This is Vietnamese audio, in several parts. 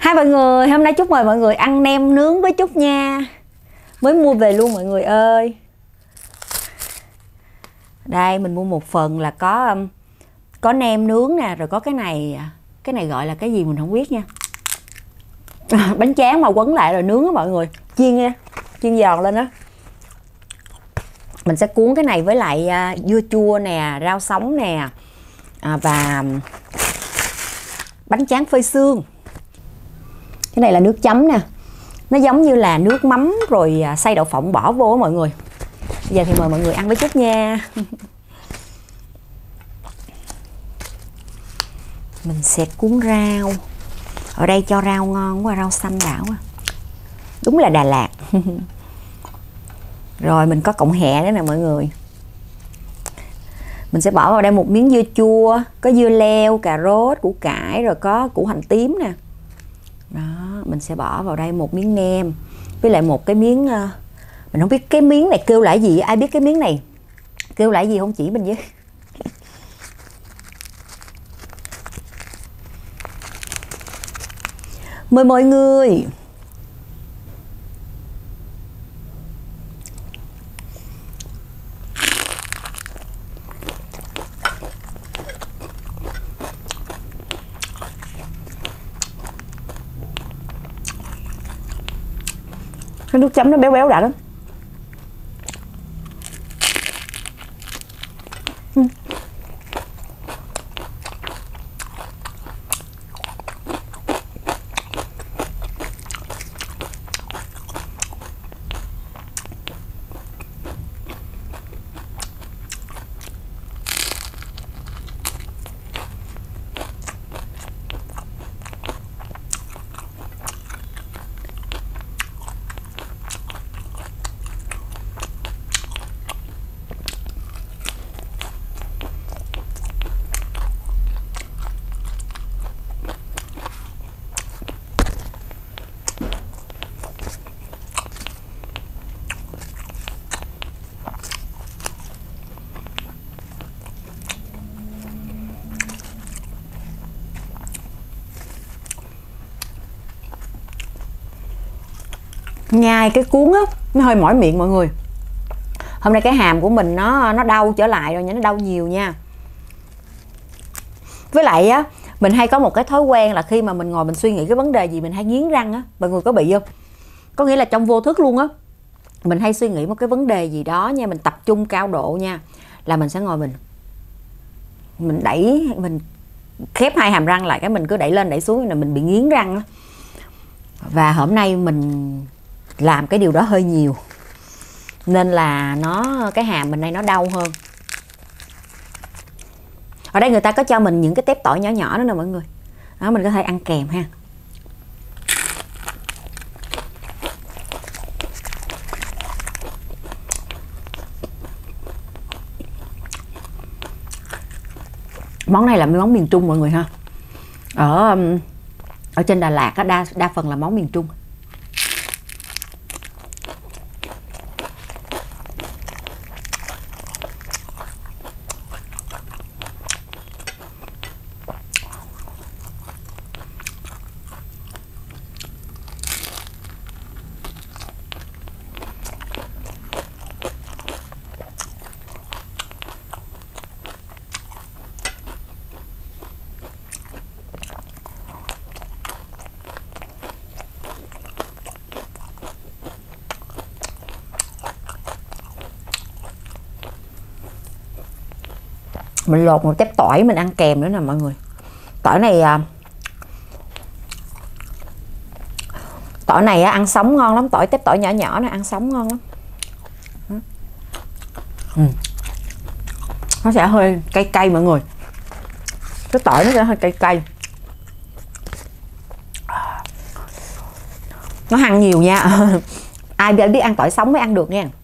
Hai mọi người, hôm nay Trúc mời mọi người ăn nem nướng với Trúc nha. Mới mua về luôn mọi người ơi. Đây mình mua một phần là có nem nướng nè, rồi có cái này gọi là cái gì mình không biết nha. Bánh tráng mà quấn lại rồi nướng á mọi người, chiên nha, chiên giòn lên đó. Mình sẽ cuốn cái này với lại dưa chua nè, rau sống nè, và bánh tráng phơi xương. Cái này là nước chấm nè, nó giống như là nước mắm rồi xay đậu phộng bỏ vô á mọi người. Bây giờ thì mời mọi người ăn với Trúc nha. Mình sẽ cuốn rau. Ở đây cho rau ngon quá, rau xanh đảo quá. Đúng là Đà Lạt. Rồi mình có cọng hẹ nữa nè mọi người. Mình sẽ bỏ vào đây một miếng dưa chua, có dưa leo, cà rốt, củ cải, rồi có củ hành tím nè. Đó, mình sẽ bỏ vào đây một miếng nem với lại một cái miếng mình không biết cái miếng này kêu là gì, ai biết cái miếng này kêu là gì không chỉ mình với. Mời mọi người. Cái nước chấm nó béo béo đã lắm. Nhai cái cuốn á nó hơi mỏi miệng mọi người. Hôm nay cái hàm của mình nó đau trở lại rồi nha, nó đau nhiều nha. Với lại á mình hay có một cái thói quen là khi mà mình ngồi mình suy nghĩ cái vấn đề gì mình hay nghiến răng á. Mọi người có bị không? Có nghĩa là trong vô thức luôn á, mình hay suy nghĩ một cái vấn đề gì đó nha, mình tập trung cao độ nha, là mình sẽ ngồi mình đẩy, mình khép hai hàm răng lại, cái mình cứ đẩy lên đẩy xuống là mình bị nghiến răng á. Và hôm nay mình làm cái điều đó hơi nhiều nên là cái hàm mình đây nó đau hơn. Ở đây người ta có cho mình những cái tép tỏi nhỏ nhỏ đó nè mọi người. Đó, mình có thể ăn kèm ha. Món này là món miền Trung mọi người ha. Ở trên Đà Lạt á, đa phần là món miền Trung. Mình lột một tép tỏi mình ăn kèm nữa nè mọi người. Tỏi này ăn sống ngon lắm, tép tỏi nhỏ nhỏ này ăn sống ngon lắm. Nó sẽ hơi cay cay mọi người. Cái tỏi nó sẽ hơi cay cay. Nó ăn nhiều nha. Ai biết ăn tỏi sống mới ăn được nha.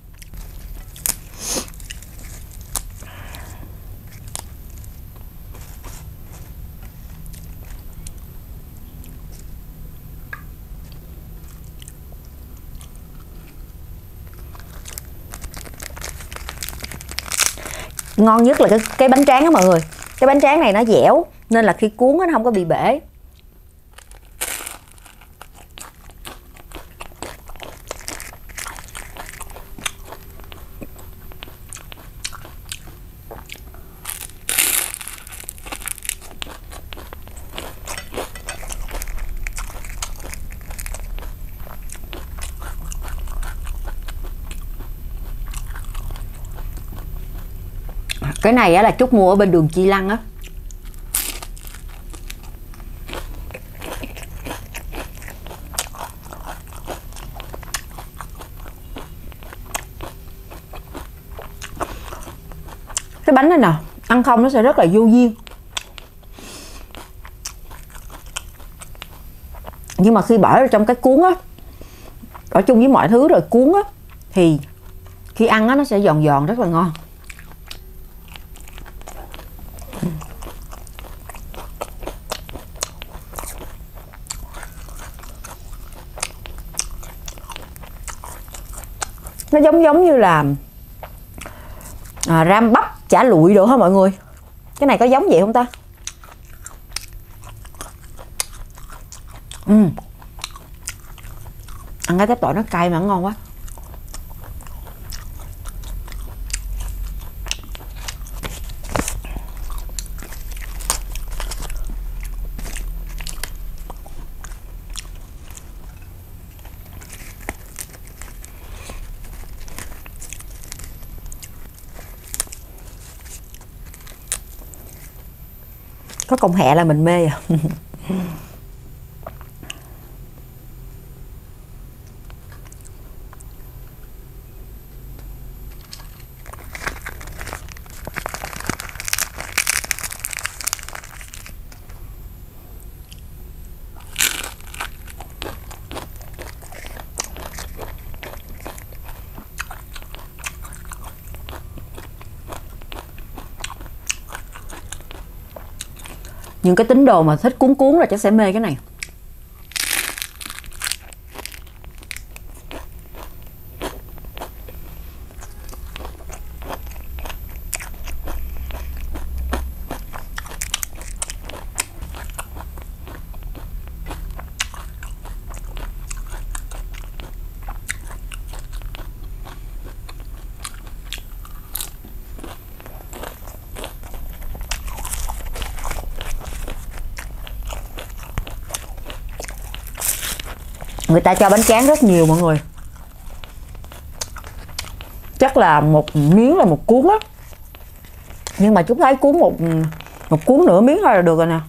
Ngon nhất là cái bánh tráng đó mọi người. Cái bánh tráng này nó dẻo nên là khi cuốn nó không có bị bể. Cái này á là Trúc mua ở bên đường Chi Lăng á. Cái bánh này nè, ăn không nó sẽ rất là vô duyên. Nhưng mà khi bỏ vào trong cái cuốn á, ở chung với mọi thứ rồi cuốn á, thì khi ăn á nó sẽ giòn giòn rất là ngon. Nó giống như là ram bắp chả lụi được hả mọi người? Cái này có giống vậy không ta? Ăn cái tép tỏi nó cay mà nó ngon quá. Có công hẹ là mình mê à. Những cái tín đồ mà thích cuốn cuốn là chắc sẽ mê cái này. Người ta cho bánh tráng rất nhiều mọi người. Chắc là một miếng là một cuốn á. Nhưng mà chúng thấy cuốn một cuốn nửa miếng thôi là được rồi nè.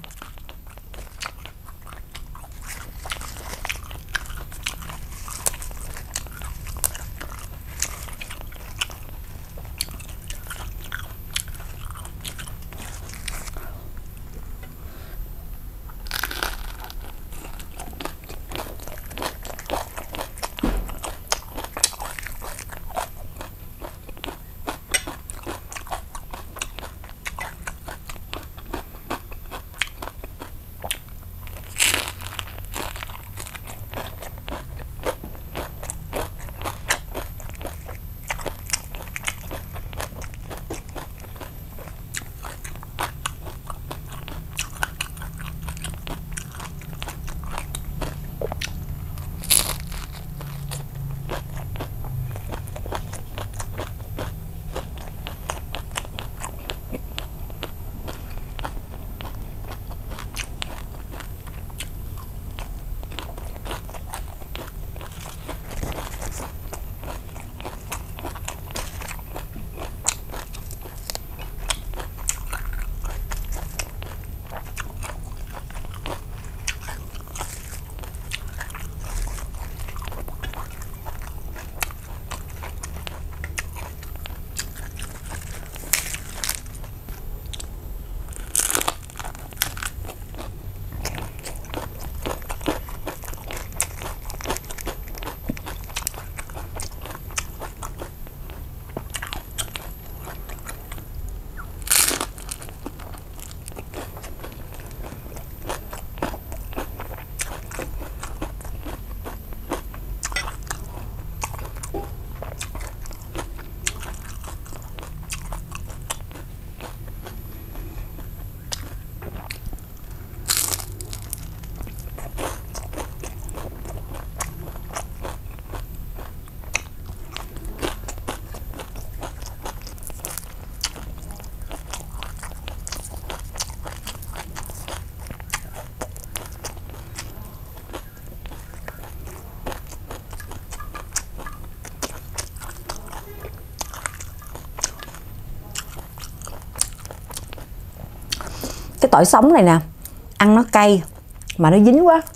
tỏi sống này nè, ăn nó cay mà nó dính quá.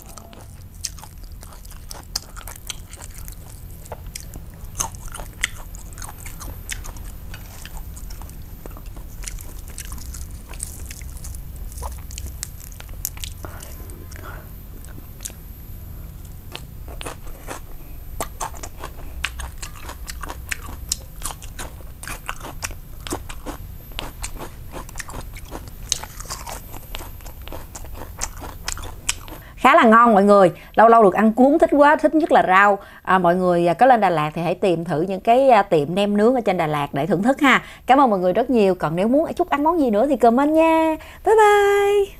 Khá là ngon mọi người, lâu lâu được ăn cuốn thích quá, thích nhất là rau. Mọi người có lên Đà Lạt thì hãy tìm thử những cái tiệm nem nướng ở trên Đà Lạt để thưởng thức ha. Cảm ơn mọi người rất nhiều, còn nếu muốn Trúc ăn món gì nữa thì comment nha. Bye bye.